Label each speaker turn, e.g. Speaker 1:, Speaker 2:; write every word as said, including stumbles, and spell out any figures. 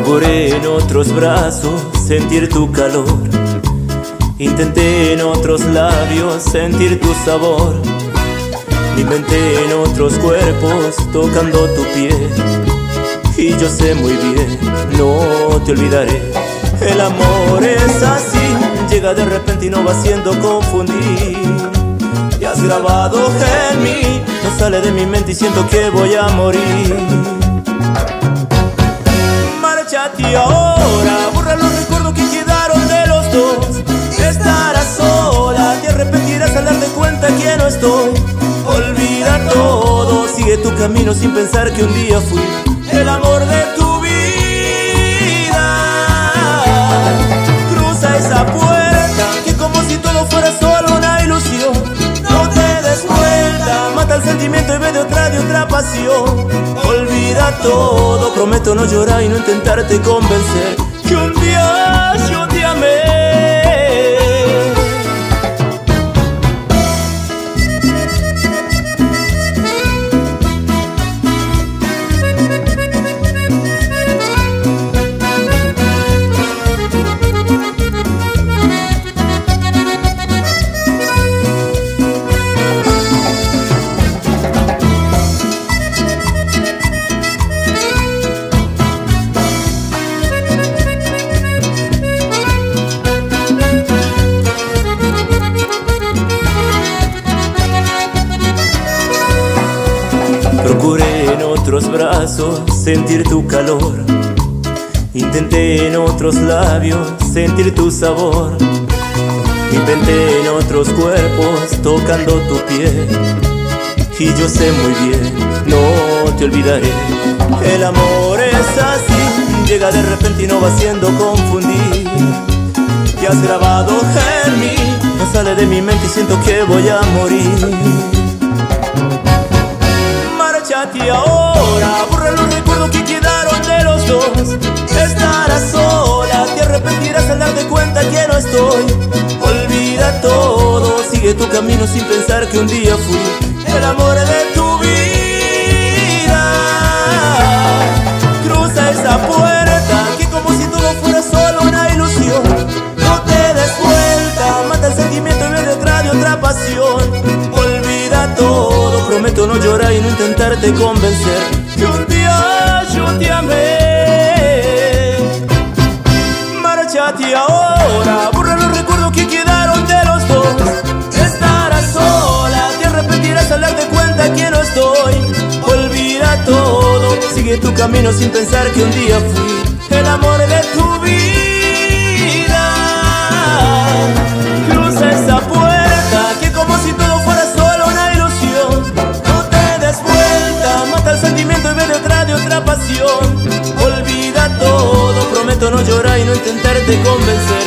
Speaker 1: Procuré en otros brazos sentir tu calor, intenté en otros labios sentir tu sabor, me inventé en otros cuerpos tocando tu piel. Y yo sé muy bien, no te olvidaré. El amor es así, llega de repente y no va siendo confundir. Y has grabado en mí, no sale de mi mente y siento que voy a morir. Márchate ahora, borra los recuerdos que quedaron de los dos. Estarás sola, te arrepentirás al darte cuenta que no estoy. Olvida todo, sigue tu camino sin pensar que un día fui el amor de tu vida. Cruza esa puerta, que como si todo fuera solo una ilusión. No te des vuelta, mata el sentimiento y ve de otra, de otra pasión. Olvida todo, prometo no llorar y no intentarte convencer que un día yo te amé. Procuré en otros brazos sentir tu calor, intenté en otros labios sentir tu sabor, me inventé en otros cuerpos tocando tu piel. Y yo sé muy bien, no te olvidaré. El amor es así, llega de repente y no va siendo confundir. Te has grabado en mí, no sale de mi mente y siento que voy a morir. Márchate ahora, borra los recuerdos que quedaron de los dos. Estarás sola, te arrepentirás al darte cuenta que no estoy. Olvida todo, sigue tu camino sin pensar que un día fui el amor de tu vida. Cruza esa puerta, que como si todo fuera solo una ilusión. No te des vuelta, mata el sentimiento y ve detrás de otra pasión. Olvida todo, prometo no llorar y no intentarte convencer que un día yo te amé. Márchate ahora, borra los recuerdos que quedaron de los dos. Estarás sola, te arrepentirás al darte cuenta que no estoy. Olvida todo, sigue tu camino sin pensar que un día fui el amor de tu vida. Cruza esa puerta, que como si todo fuera solo una ilusión. No te des vuelta, mata el sentimiento y ve detrás de otra pasión. Olvida todo, prometo no llorar y no intentarte convencer